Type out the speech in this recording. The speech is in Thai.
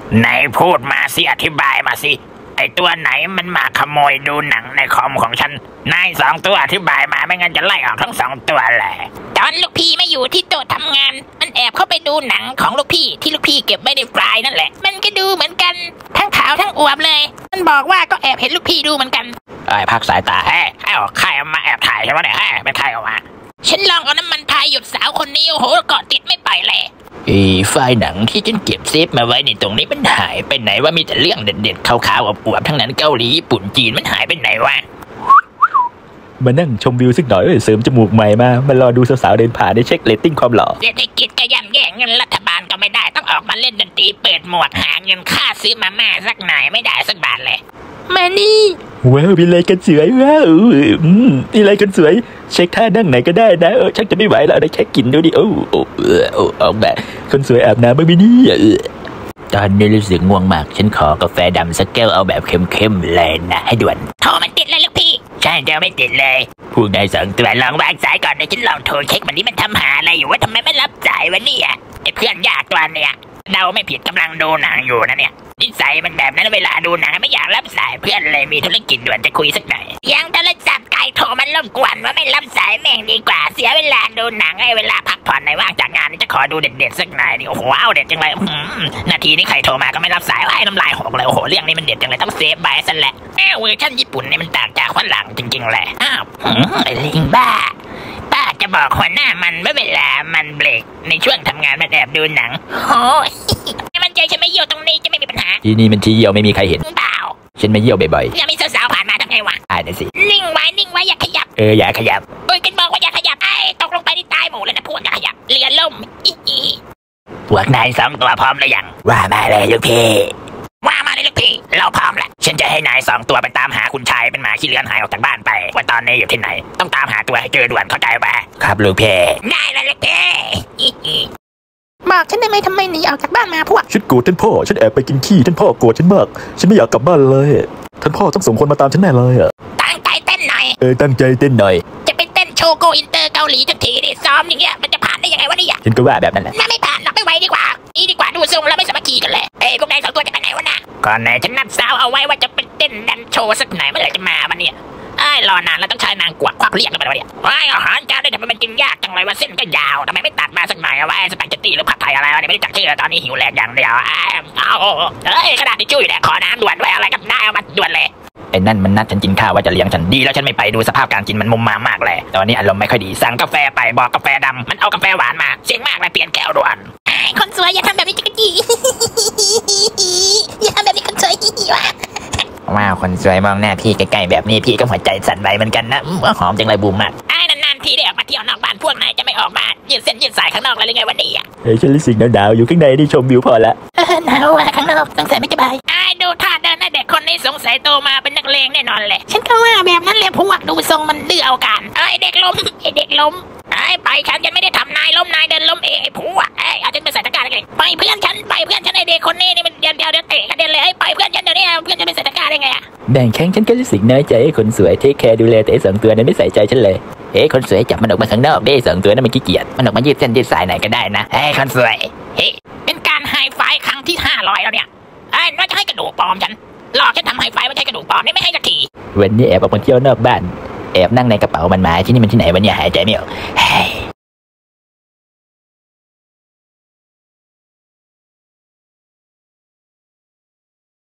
ไหนพูดมาสิอธิบายมาสิไอตัวไหนมันมาขโมยดูหนังในคอมของฉันนาย2 ตัวอธิบายมาไม่งั้นจะไล่ออกทั้ง2 ตัวแหละตอนลูกพี่ไม่อยู่ที่โต๊ะทำงานมันแอบเข้าไปดูหนังของลูกพี่ที่ลูกพี่เก็บไว้ในไฟล์นั่นแหละมันก็ดูเหมือนกันทั้งขาวทั้งอวบเลยมันบอกว่าก็แอบเห็นลูกพี่ดูเหมือนกันไอ้พักสายตาใครมาแอบถ่ายใช่ไหมเนี่ยเป็นใครออกมาฉันลองเอาน้ำมันพายหยดสาวคนนี้โอ้โหเกาะติดไม่ไปเลยไฟล์หนังที่ฉันเก็บเซฟมาไว้ในตรงนี้มันหายไปไหนว่ามีแต่เรื่องเด็ดๆขาวๆอวบๆทั้งนั้นเกาหลีญี่ปุ่นจีนมันหายไปไหนวะมานั่งชมวิวสักหน่อยเสริมจมูกใหม่มารอดูสาวๆเดินผ่านได้เช็คเรตติ้งความหล่อเศรษฐกิจก็ย่ำแย่เงินรัฐบาลก็ไม่ได้ต้องออกมาเล่นดนตรีเปิดหมวกหาเงินค่าซื้อมาม่าสักหน่อยไม่ได้สักบาทเลยมานี่ว้าวมีอะไรกันสวยว้าวมีอะไรกันสวยเช็คท่านั่งไหนก็ได้นะชักจะไม่ไหวแล้วได้แค่กินดูดิโอ้ออกแบบคนสวยอาบน้ำบ้างไหมนี่ตอนนี้รู้สึกง่วงมากฉันขอกาแฟดำสักแก้วเอาแบบเข้มๆเลยนะให้ด่วนโทรมันติดเลยลูกพี่ใช่เดี๋ยวไม่ติดเลยพวกนาย2 ตัวลองวางสายก่อนเดี๋ยวฉันลองโทรเช็คมันนี้มันทำหาอะไรอยู่ว่าทำไมไม่รับสายวะเนี่ยไอ้เพื่อนยากตัวเนี่ยเราไม่ผิดกำลังดูหนังอยู่นะเนี่ยนิสัยมันแบบนั้นเวลาดูหนังไม่อยากรับสายเพื่อนเลยมีธุรกิจด่วนจะคุยสักหน่อยยังโทรศัพท์ไกลโทรมันรบกวนว่าไม่รับสายแม่งดีกว่าเสียเวลาดูหนังให้เวลาพักผ่อนในว่างจากงานนี่จะขอดูเด็ดๆสักหน่อยนี่โอ้โหเอาเด็ดจังเลยนาทีนี้ใครโทรมาก็ไม่รับสายไล่น้ำลายหกเลยโอ้โหเรื่องนี้มันเด็ดจังเลยต้องเซฟไว้ซะแหละเวอร์ชันญี่ปุ่นนี่มันต่างจากฝรั่งจริงๆแหละไอ้ลิงบ้าป้าจะบอกหัวหน้ามันว่าเวลามันเบรกในช่วงทำงานมันแอบดูหนังโอ้ยมันใจฉันไม่เยี่ยวตรงนี้จะไม่มีปัญหาที่นี่มันชี้เยี่ยวไม่มีใครเห็นเปล่าฉันไม่เยี่ยวบ่อยๆยังมีสาวๆผ่านมาทำไงวะนั่นสินิ่งไว้อย่าขยับอย่าขยับกันบอกว่าอย่าขยับตกลงไปที่ตายหมู่เลยนะพวกอย่าขยับเรือล่มพวกนาย2 ตัวพร้อมหรือยังว่ามาเลยลูกพี่เราพร้อมแหละฉันจะให้นาย2 ตัวไปตามหาคุณชายเป็นหมาขี้เลื้อนหายออกจากบ้านไปว่าตอนนี้อยู่ที่ไหนต้องตามหาตัวให้เจอด่วนเข้าใจป่ะครับลูกพี่ได้เลยลูกพี่บอกฉันได้ไหมทำไมหนีออกจากบ้านมาพวกฉันโกรธท่านพ่อฉันแอบไปกินขี้ท่านพ่อโกรธฉันมากฉันไม่อยากกลับบ้านเลยท่านพ่อต้องส่งคนมาตามฉันแน่เลยตั้งใจเต้นหน่อยตั้งใจเต้นหน่อยจะไปเต้นโชว์โกอินเตอร์เกาหลีทุกทีดิซ้อมอย่างเงี้ยมันจะผ่านได้ยังไงวะเนี่ยฉันก็ว่าแบบนั้นแหละไม่ผ่านหรอกไม่ไหวดีกว่าดูทรงแล้วไม่สามัคคีกันเลยพวกนาย2 ตัวจะไปไหนวะนะก่อนไหนฉันนัดสาวเอาไว้ว่าจะไปเต้นดันโชว์สักหน่อยเมื่อไหร่จะมาวันนี้รอนานแล้วต้องใช้นางกวักควักเรียกกันไปวะเนี่ยอาหารจานได้ทำไมมันกินยากจังเลยว่าเส้นก็ยาวทำไมไม่ตัดมาสักหน่อยว่าสปาเกตตี้หรือผัดไทยอะไรวะเนี่ยไม่รู้จักชื่อตอนนี้หิวแรงอย่างเดียวกระดาษทิชชู่อยู่เนี่ยขอน้ำด่วนด้วยอะไรกับน้าเอามาด่วนเลยไอ้นั่นมันนัดฉันกินข้าวว่าจะเลี้ยงฉันดีแล้วฉันไม่ไปดูสภาพการกินมันมุมมากเลยตอนนี้อารมณ์ไม่ค่อยดีสั่งกาแฟไปบอกกาแฟดำมันเอากาแฟหวานมาเสียงมากเลยเปลี่ยนแก้วด่วนคนสวยอย่าทำแบบนี้จิกจี้อย่าทำแบบนี้คนสวยจี้วะว้าวคนสวยมองหน้าพี่ใกล้ๆแบบนี้พี่ก็หัวใจสั่นไหวเหมือนกันนะหอมจังเลยบูมมากนานๆทีได้ออกมาเที่ยวนอกบ้านพวกนายจะไม่ออกมายืดเส้นยืดสายข้างนอกเลยหรือไงวันนี้ฉันรู้สึกหนาวอยู่ข้างในนี่ชมวิวพอละหนาวข้างนอกสงสัยไม่สบายดูท่าเดินนะเด็กคนนี้สงสัยโตมาเป็นนักเลงแน่นอนเลยฉันก็ว่าแบบนั้นเลยพวกดูทรงมันดื้อเอากันเด็กล้มไปฉันยังไม่ได้ทำนายล้มนายเดินล้มเองไอ้ผัวเอาฉันไปใส่ตะกร้าเลยไปเพื่อนฉันไอ้เด็กคนนี้นี่มันเดี๋ยวเตะกันเดี๋ยวเลยไปเพื่อนฉันเดี๋ยวนี้เพื่อนฉันไปใส่ตะกร้าได้ไงแบ่งแข้งฉันก็รู้สึกน้อยใจคนสวยเทคแคร์ดูแลแต่2 ตัวนั้นไม่ใส่ใจฉันเลยคนสวยจับมันออกมาข้างนอกได้2 ตัวนั้นมันขี้เกียจมันออกมายืดเส้นยืดสายไหนก็ได้นะคนสวยเป็นการไฮไฟครั้งที่500แล้วเนี่ยว่าจะให้กระดูกปลอมฉันหลอกฉันทำไฮไฟไม่ใช่กระดูกปลอมนี่ไม่ให้สักทีวันนี้แอบออกมาเที่ยวนอกบ้านแอบนั่งในกระเป๋ามันมาที่นี่มันที่ไหนวันนี้หายใจไม่ออก